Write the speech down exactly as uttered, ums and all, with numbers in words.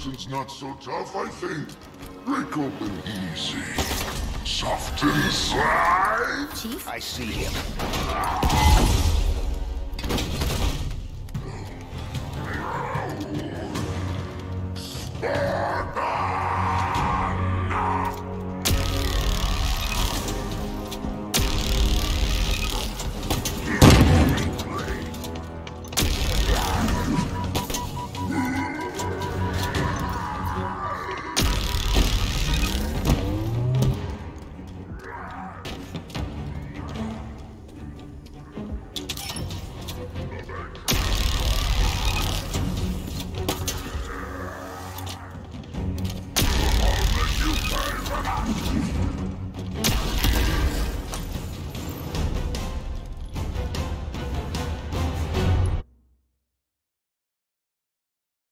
instructions not so tough, I think. Break open easy. Soft inside. Chief? I see him. Sparta!